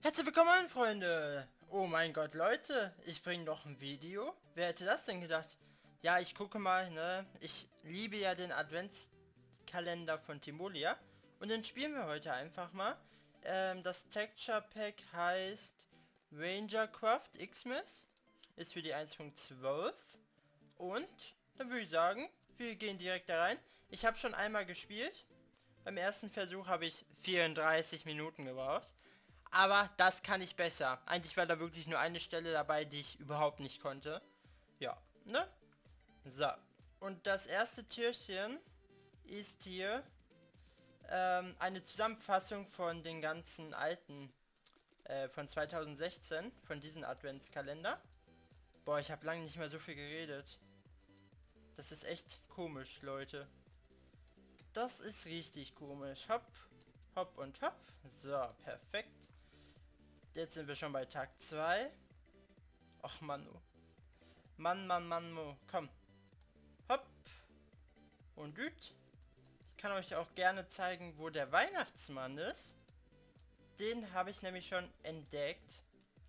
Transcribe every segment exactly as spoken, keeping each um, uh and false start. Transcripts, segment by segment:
Herzlich willkommen, Freunde! Oh mein Gott, Leute, ich bringe noch ein Video. Wer hätte das denn gedacht? Ja, ich gucke mal, ne? Ich liebe ja den Adventskalender von Timolia. Und den spielen wir heute einfach mal. Ähm, das Texture Pack heißt Rangercraft Xmas. Ist für die eins Punkt zwölf. Und dann würde ich sagen, wir gehen direkt da rein. Ich habe schon einmal gespielt. Beim ersten Versuch habe ich vierunddreißig Minuten gebraucht. Aber das kann ich besser. Eigentlich war da wirklich nur eine Stelle dabei, die ich überhaupt nicht konnte. Ja, ne? So. Und das erste Türchen ist hier ähm, eine Zusammenfassung von den ganzen alten äh, von zweitausendsechzehn, von diesem Adventskalender. Boah, ich habe lange nicht mehr so viel geredet. Das ist echt komisch, Leute. Das ist richtig komisch. Hopp, hopp und hopp. So, perfekt. Jetzt sind wir schon bei Tag zwei. Och Mann, oh. Mann, Mann, Mann, oh. Komm. Hopp. Und gut. Ich kann euch auch gerne zeigen, wo der Weihnachtsmann ist. Den habe ich nämlich schon entdeckt.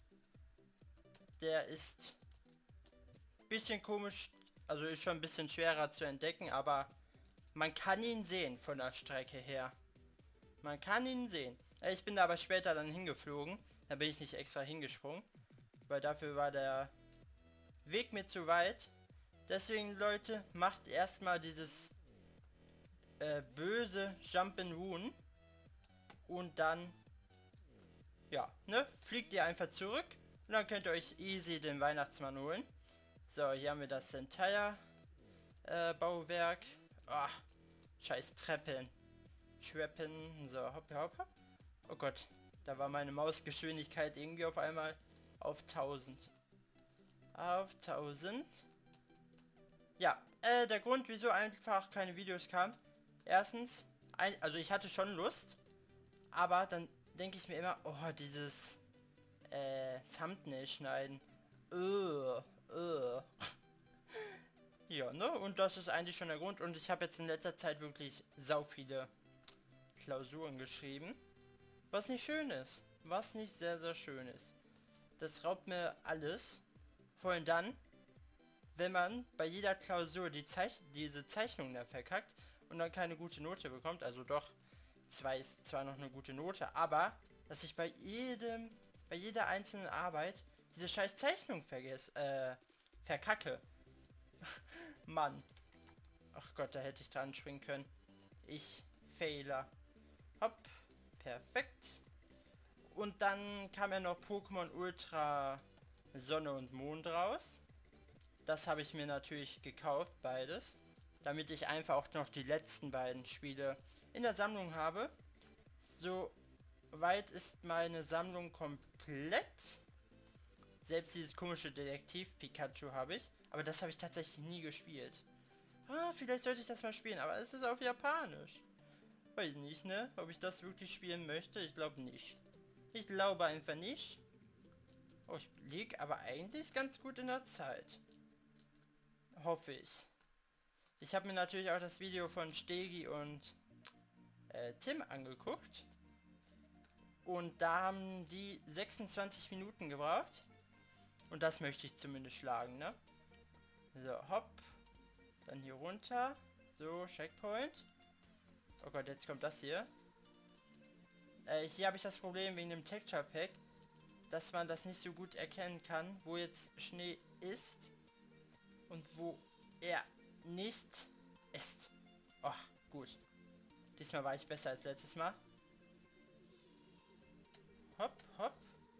Der ist ein bisschen komisch. Also ist schon ein bisschen schwerer zu entdecken, aber man kann ihn sehen von der Strecke her. Man kann ihn sehen. Ich bin da aber später dann hingeflogen. Da bin ich nicht extra hingesprungen. Weil dafür war der Weg mir zu weit. Deswegen, Leute, macht erstmal dieses äh, böse Jump'n'Run. Und dann, ja, ne, fliegt ihr einfach zurück. Und dann könnt ihr euch easy den Weihnachtsmann holen. So, hier haben wir das Entire äh, Bauwerk. Oh, scheiß Treppen. Treppen. So, hopp, hopp, hopp. Oh Gott, da war meine Mausgeschwindigkeit irgendwie auf einmal auf tausend. Auf tausend. Ja, äh, der Grund, wieso einfach keine Videos kamen. Erstens, ein, also ich hatte schon Lust, aber dann denke ich mir immer, oh, dieses äh, Thumbnail schneiden. Uh, uh. Ja, ne? Und das ist eigentlich schon der Grund. Und ich habe jetzt in letzter Zeit wirklich sau viele Klausuren geschrieben. Was nicht schön ist. Was nicht sehr, sehr schön ist. Das raubt mir alles. Vor allem dann, wenn man bei jeder Klausur die Zeich diese Zeichnung da verkackt und dann keine gute Note bekommt. Also doch, zwei ist zwar noch eine gute Note, aber dass ich bei jedem, bei jeder einzelnen Arbeit diese scheiß Zeichnung vergesse, äh, verkacke. Mann. Ach Gott, da hätte ich dran springen können. Ich Fehler. Hopp. Perfekt. Und dann kam ja noch Pokémon Ultra Sonne und Mond raus. Das habe ich mir natürlich gekauft, beides. Damit ich einfach auch noch die letzten beiden Spiele in der Sammlung habe. So weit ist meine Sammlung komplett. Selbst dieses komische Detektiv Pikachu habe ich. Aber das habe ich tatsächlich nie gespielt. Ah, vielleicht sollte ich das mal spielen, aber es ist auf Japanisch. Weiß nicht, ne? Ob ich das wirklich spielen möchte? Ich glaube nicht. Ich glaube einfach nicht. Oh, ich liege aber eigentlich ganz gut in der Zeit. Hoffe ich. Ich habe mir natürlich auch das Video von Stegi und äh, Tim angeguckt. Und da haben die sechsundzwanzig Minuten gebraucht. Und das möchte ich zumindest schlagen, ne? So, hopp. Dann hier runter. So, Checkpoint. Oh Gott, jetzt kommt das hier. Äh, hier habe ich das Problem wegen dem Texture Pack, dass man das nicht so gut erkennen kann, wo jetzt Schnee ist und wo er nicht ist. Oh, gut. Diesmal war ich besser als letztes Mal. Hopp, hopp.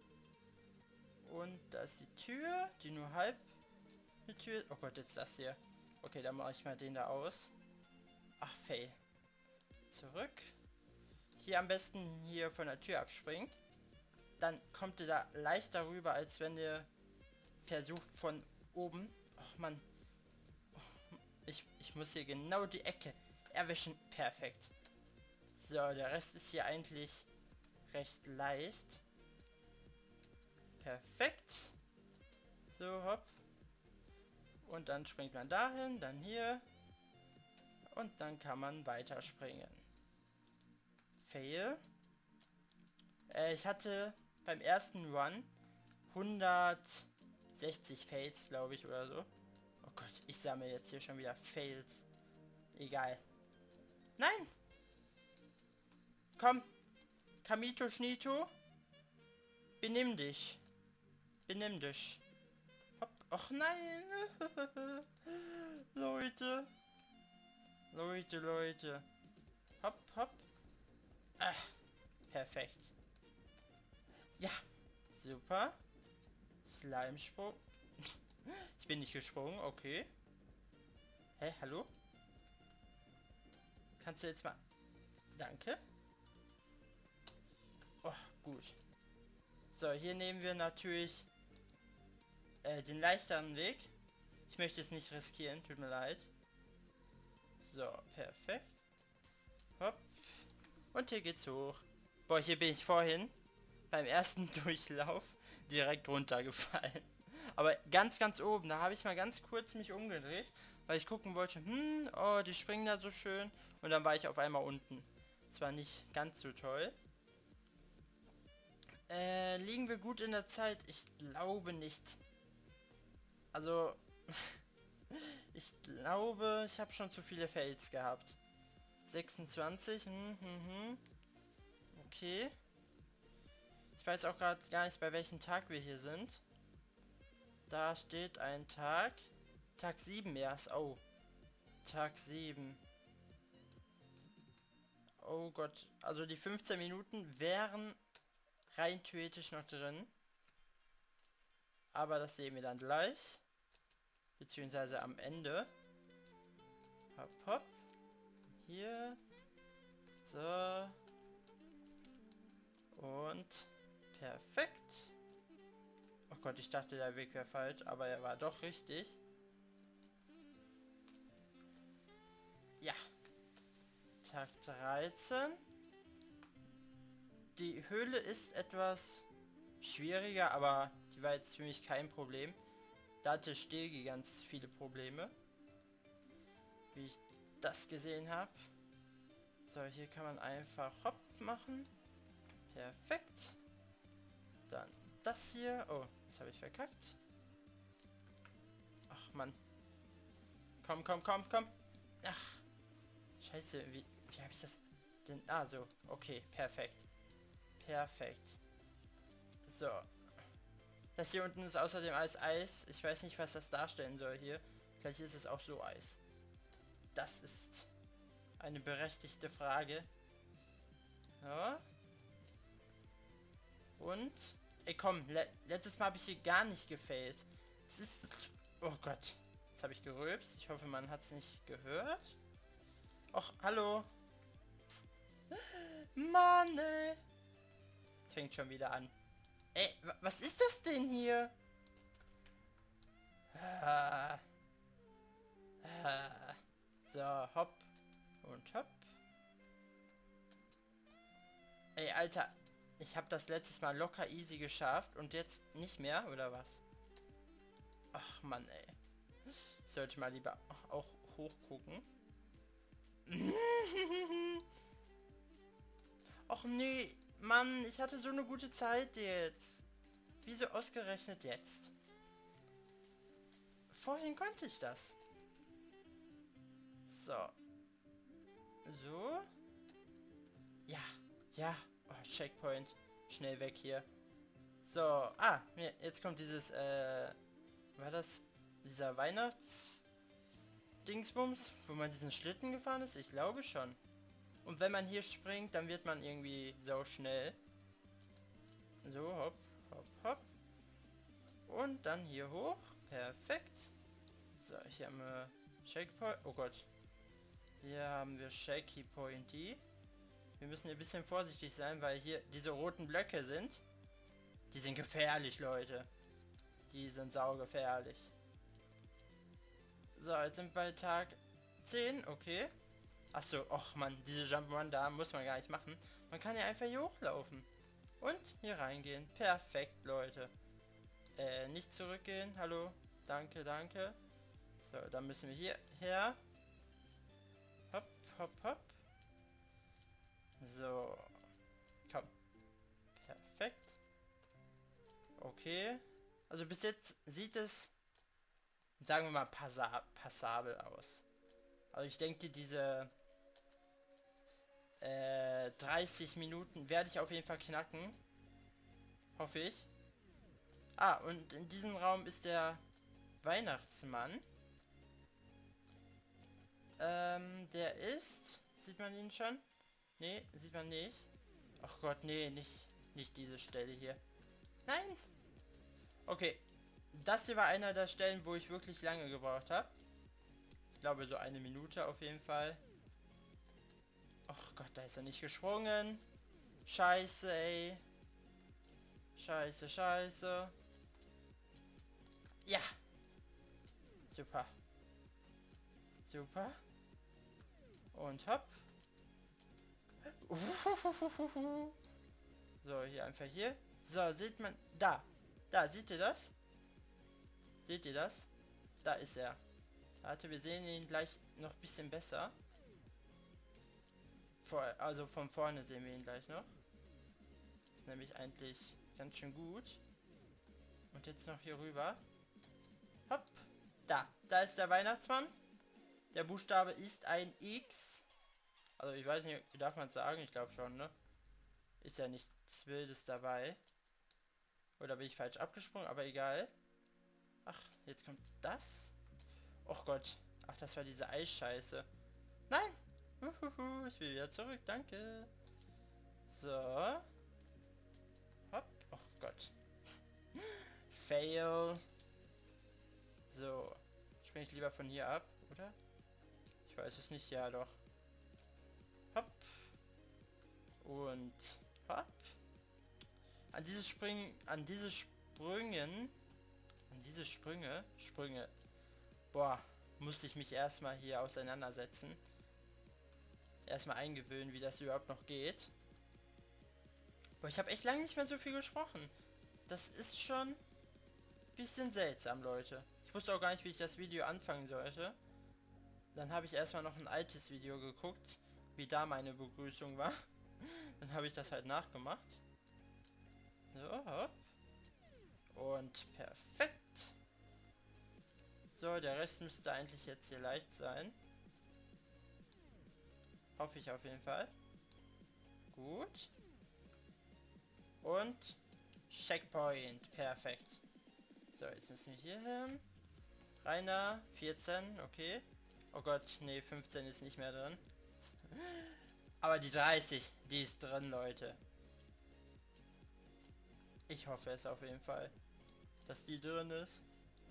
Und da ist die Tür, die nur halb eine Tür. Oh Gott, jetzt das hier. Okay, dann mache ich mal den da aus. Ach, fail. Zurück. Hier am besten hier von der Tür abspringen. Dann kommt ihr da leicht darüber, als wenn ihr versucht von oben. Ach man. Ich, ich muss hier genau die Ecke erwischen. Perfekt. So, der Rest ist hier eigentlich recht leicht. Perfekt. So, hopp. Und dann springt man dahin, dann hier. Und dann kann man weiterspringen. Fail. Äh, ich hatte beim ersten Run hundertsechzig Fails, glaube ich, oder so. Oh Gott, ich sammle jetzt hier schon wieder Fails. Egal. Nein! Komm! Kamito Schnito! Benimm dich! Benimm dich! Hopp! Och nein! Leute! Leute, Leute! Hopp, hopp! Ah, perfekt! Ja! Super! Slime-Sprung! Ich bin nicht gesprungen, okay. Hä, hallo? Kannst du jetzt mal... Danke. Oh, gut. So, hier nehmen wir natürlich äh, den leichteren Weg. Ich möchte es nicht riskieren, tut mir leid. So, perfekt. Hopp. Und hier geht's hoch. Boah, hier bin ich vorhin beim ersten Durchlauf direkt runtergefallen. Aber ganz, ganz oben, da habe ich mal ganz kurz mich umgedreht, weil ich gucken wollte, hm, oh, die springen da so schön. Und dann war ich auf einmal unten. Das war nicht ganz so toll. Äh, liegen wir gut in der Zeit? Ich glaube nicht. Also, ich glaube, ich habe schon zu viele Fails gehabt. sechsundzwanzig, hm, hm, hm. Okay. Ich weiß auch gerade gar nicht, bei welchem Tag wir hier sind. Da steht ein Tag. Tag sieben erst. Oh. Tag sieben. Oh Gott. Also die fünfzehn Minuten wären rein theoretisch noch drin. Aber das sehen wir dann gleich. Beziehungsweise am Ende. Hopp, hopp. Hier. So. Und perfekt. Oh Gott, ich dachte, der Weg wäre falsch, aber er war doch richtig. Ja. Tag dreizehn. Die Höhle ist etwas schwieriger, aber die war jetzt für mich kein Problem. Da hatte Stegi ganz viele Probleme. Wie ich das gesehen habe. So, hier kann man einfach hopp machen. Perfekt. Dann das hier. Oh, das habe ich verkackt. Ach Mann. Komm, komm, komm, komm. Ach. Scheiße, wie, wie habe ich das denn? Ah, so. Okay, perfekt. Perfekt. So. Das hier unten ist außerdem alles Eis. Ich weiß nicht, was das darstellen soll hier. Vielleicht ist es auch so Eis. Das ist eine berechtigte Frage. Ja. Und? Ey, komm. Le letztes Mal habe ich hier gar nicht gefailt. Es ist... Oh Gott. Jetzt habe ich gerülpst. Ich hoffe, man hat es nicht gehört. Och, hallo. Mann, ey. Fängt schon wieder an. Ey, was ist das denn hier? Ah. Ah. So, hopp. Und hopp. Ey, Alter. Ich habe das letztes Mal locker easy geschafft und jetzt nicht mehr, oder was? Ach, Mann, ey. Ich sollte mal lieber auch hochgucken. Och nee, Mann, ich hatte so eine gute Zeit jetzt. Wieso ausgerechnet jetzt? Vorhin konnte ich das. So. So. Ja, ja. Oh, Checkpoint. Schnell weg hier. So. Ah, jetzt kommt dieses, äh... war das dieser Weihnachts... Dingsbums, wo man diesen Schlitten gefahren ist? Ich glaube schon. Und wenn man hier springt, dann wird man irgendwie so schnell. So, hopp, hopp, hopp. Und dann hier hoch. Perfekt. So, hier haben wir Shake Point. Oh Gott. Hier haben wir Shaky Pointy. Wir müssen hier ein bisschen vorsichtig sein, weil hier diese roten Blöcke sind. Die sind gefährlich, Leute. Die sind saugefährlich. So, jetzt sind wir bei Tag zehn, okay. Achso, och man, diese Jump'n'Run da muss man gar nicht machen. Man kann ja einfach hier hochlaufen. Und hier reingehen. Perfekt, Leute. Äh, nicht zurückgehen. Hallo. Danke, danke. So, dann müssen wir hier her. Hopp, hopp, hopp. So. Komm. Perfekt. okay. Also bis jetzt sieht es, sagen wir mal, passa passabel aus. Also ich denke, diese äh, dreißig Minuten werde ich auf jeden Fall knacken. Hoffe ich. Ah, und in diesem Raum ist der Weihnachtsmann. Ähm, der ist... Sieht man ihn schon? Nee, sieht man nicht. Ach Gott, nee, nicht, nicht diese Stelle hier. Nein! Okay. Das hier war einer der Stellen, wo ich wirklich lange gebraucht habe. Ich glaube so eine Minute auf jeden Fall. Ach Gott, da ist er nicht gesprungen. Scheiße, ey. Scheiße, scheiße. Ja. Super. Super. Und hopp. So, hier einfach hier. So, sieht man... Da. Da, seht ihr das? Seht ihr das? Da ist er. Warte, wir sehen ihn gleich noch ein bisschen besser. Vor, also von vorne sehen wir ihn gleich noch. Das ist nämlich eigentlich ganz schön gut. Und jetzt noch hier rüber. Hopp. Da. Da ist der Weihnachtsmann. Der Buchstabe ist ein X. Also ich weiß nicht, wie darf man es sagen? Ich glaube schon, ne? Ist ja nichts Wildes dabei. Oder bin ich falsch abgesprungen? Aber egal. Ach, jetzt kommt das. Och Gott. Ach, das war diese Eisscheiße. Nein! Uhuhu, ich will wieder zurück, danke. So. Hopp. Och Gott. Fail. So. Springe ich lieber von hier ab, oder? Ich weiß es nicht, ja doch. Hopp. Und hopp. An diese Springen, an diese Sprüngen, an diese Sprünge, Sprünge. Boah, musste ich mich erstmal hier auseinandersetzen. Erstmal eingewöhnen, wie das überhaupt noch geht. Boah, ich habe echt lange nicht mehr so viel gesprochen. Das ist schon ein bisschen seltsam, Leute. Ich wusste auch gar nicht, wie ich das Video anfangen sollte. Dann habe ich erstmal noch ein altes Video geguckt, wie da meine Begrüßung war. Dann habe ich das halt nachgemacht. So, hopp. Und perfekt. So, der Rest müsste eigentlich jetzt hier leicht sein. Hoffe ich auf jeden Fall. Gut. Und Checkpoint. Perfekt. So, jetzt müssen wir hier hin. Rainer, vierzehn, okay. Oh Gott, nee, fünfzehn ist nicht mehr drin. Aber die dreißig, die ist drin, Leute. Ich hoffe es auf jeden Fall, dass die drin ist.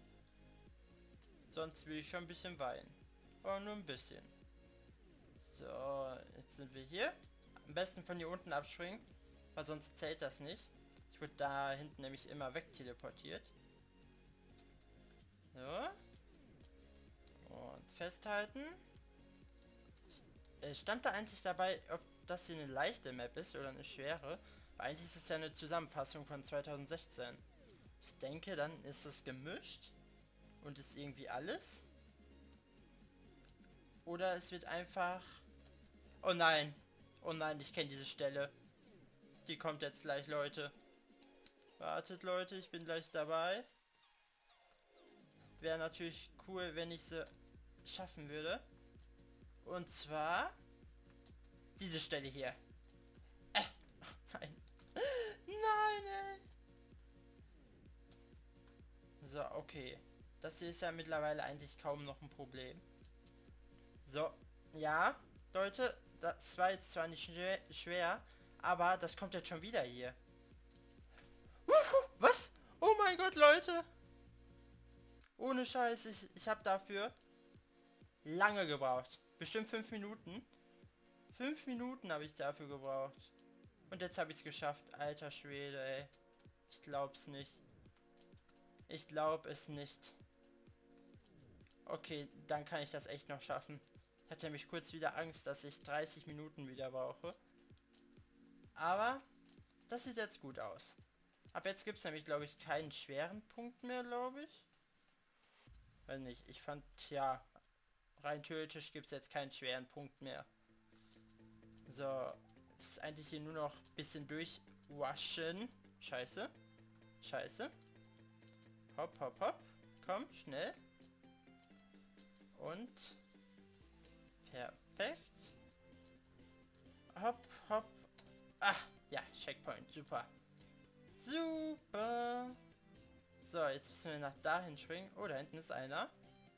Sonst will ich schon ein bisschen weinen. Aber nur ein bisschen. So, jetzt sind wir hier. Am besten von hier unten abspringen, weil sonst zählt das nicht. Ich wurde da hinten nämlich immer wegteleportiert. So. Und festhalten. Es stand da eigentlich dabei, ob das hier eine leichte Map ist oder eine schwere. Weil eigentlich ist es ja eine Zusammenfassung von zweitausendsechzehn. Ich denke, dann ist es gemischt und ist irgendwie alles. Oder es wird einfach... Oh nein. Oh nein, ich kenne diese Stelle. Die kommt jetzt gleich, Leute. Wartet, Leute, ich bin gleich dabei. Wäre natürlich cool, wenn ich sie schaffen würde. Und zwar... diese Stelle hier. Äh, nein. Nein, ey. So, okay. Das hier ist ja mittlerweile eigentlich kaum noch ein Problem. So, ja, Leute, das war jetzt zwar nicht schwer, aber das kommt jetzt schon wieder hier. Uhu, was? Oh mein Gott, Leute. Ohne Scheiß, ich, ich habe dafür lange gebraucht. Bestimmt fünf Minuten. Fünf Minuten habe ich dafür gebraucht. Und jetzt habe ich es geschafft. Alter Schwede, ey. Ich glaub's nicht. Ich glaube es nicht. Okay, dann kann ich das echt noch schaffen. Ich hatte nämlich kurz wieder Angst, dass ich dreißig Minuten wieder brauche. Aber das sieht jetzt gut aus. Ab jetzt gibt es nämlich, glaube ich, keinen schweren Punkt mehr, glaube ich. Wenn nicht, ich fand, ja, rein theoretisch gibt es jetzt keinen schweren Punkt mehr. So, es ist eigentlich hier nur noch ein bisschen durchwaschen. Scheiße. Scheiße. Hopp, hopp, hopp. Komm, schnell. Und... Perfekt. Hopp, hopp. Ah, ja, Checkpoint. Super. Super. So, jetzt müssen wir nach dahin springen. Oh, da hinten ist einer.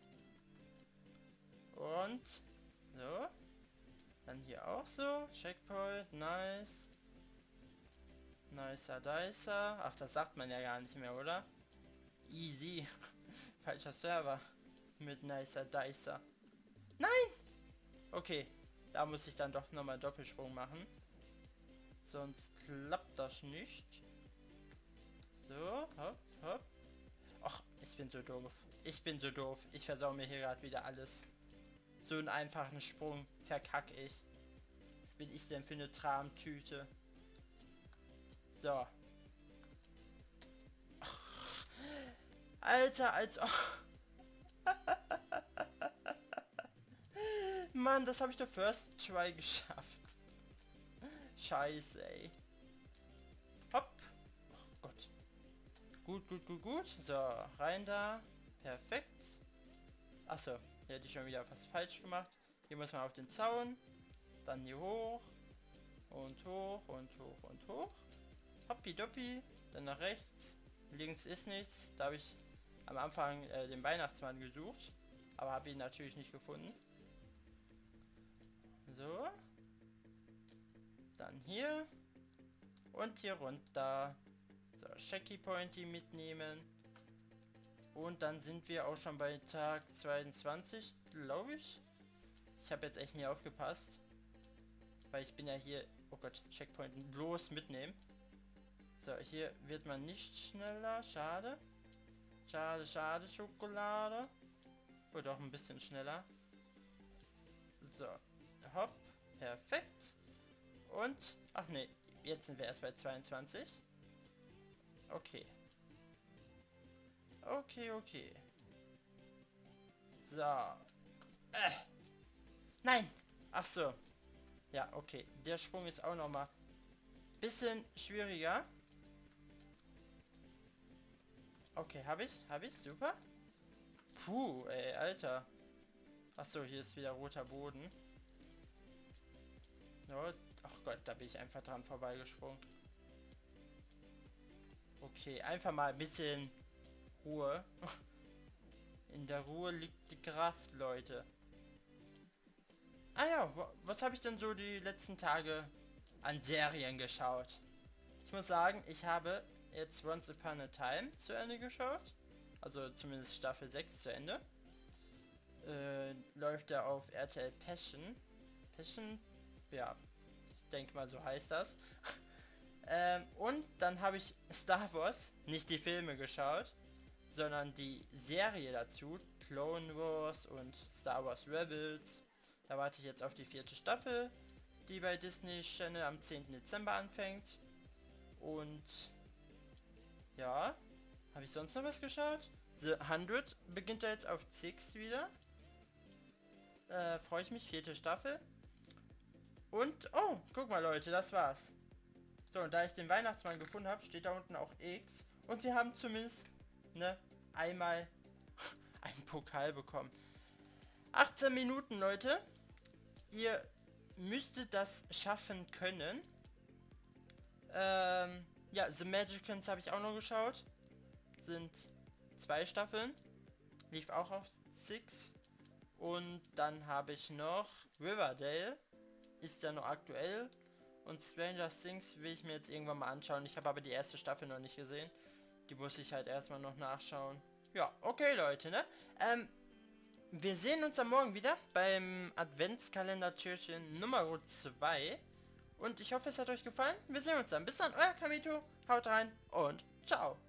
Und so. Dann hier auch so. Checkpoint, nice. Nicer, dicer. Ach, das sagt man ja gar nicht mehr, oder? Easy. Falscher Server. Mit nicer, dicer. Nein! Okay, da muss ich dann doch nochmal Doppelsprung machen. Sonst klappt das nicht. So, hopp, hopp. Ach, ich bin so doof. Ich bin so doof. Ich versau mir hier gerade wieder alles. So einen einfachen Sprung verkack ich. Was bin ich denn für eine Tramtüte? So. Ach, Alter, als ob... Mann, das habe ich doch First Try geschafft. Scheiße, ey. Hopp. Oh Gott. Gut, gut, gut, gut. So, rein da. Perfekt. Achso, hier hätte ich schon wieder was falsch gemacht. Hier muss man auf den Zaun. Dann hier hoch. Und hoch und hoch und hoch. Hoppidoppi. Dann nach rechts. Links ist nichts. Da habe ich am Anfang äh, den Weihnachtsmann gesucht. Aber habe ihn natürlich nicht gefunden. So. Dann hier. Und hier runter. So, Checky Pointy mitnehmen. Und dann sind wir auch schon bei Tag zweiundzwanzig, glaube ich. Ich habe jetzt echt nie aufgepasst. Weil ich bin ja hier... Oh Gott, Checkpoint bloß mitnehmen. So, hier wird man nicht schneller. Schade. Schade, schade, Schokolade. Oder doch ein bisschen schneller. So. Hopp. Perfekt. Und... Ach nee, jetzt sind wir erst bei zweiundzwanzig. Okay. Okay, okay. So. Äh. Nein! Ach so. Ja, okay. Der Sprung ist auch noch mal bisschen schwieriger. Okay, habe ich, habe ich, super. Puh, ey, Alter. Ach so, hier ist wieder roter Boden. Oh, ach Gott, da bin ich einfach dran vorbeigesprungen. Okay, einfach mal ein bisschen Ruhe. In der Ruhe liegt die Kraft, Leute. Ah ja, was habe ich denn so die letzten Tage an Serien geschaut? Ich muss sagen, ich habe jetzt Once Upon a Time zu Ende geschaut. Also zumindest Staffel sechs zu Ende. Äh, läuft ja auf R T L Passion. Passion? Ja, ich denke mal so heißt das. ähm, und dann habe ich Star Wars, nicht die Filme geschaut, sondern die Serie dazu. Clone Wars und Star Wars Rebels. Da warte ich jetzt auf die vierte Staffel, die bei Disney Channel am zehnten Dezember anfängt. Und ja, habe ich sonst noch was geschaut? The hundred beginnt da jetzt auf Six wieder. Äh, freue ich mich, vierte Staffel. Und, oh, guck mal Leute, das war's. So, und da ich den Weihnachtsmann gefunden habe, steht da unten auch X. Und wir haben zumindest, ne, einmal einen Pokal bekommen. achtzehn Minuten, Leute. Ihr müsstet das schaffen können. Ähm, ja, The Magicians habe ich auch noch geschaut. Sind zwei Staffeln. Lief auch auf Six. Und dann habe ich noch Riverdale. Ist ja noch aktuell. Und Stranger Things will ich mir jetzt irgendwann mal anschauen. Ich habe aber die erste Staffel noch nicht gesehen. Die muss ich halt erstmal noch nachschauen. Ja, okay Leute, ne? Ähm, wir sehen uns am Morgen wieder beim Adventskalender-Türchen Nummer zwei. Und ich hoffe, es hat euch gefallen. Wir sehen uns dann. Bis dann, euer Kamito. Haut rein und ciao.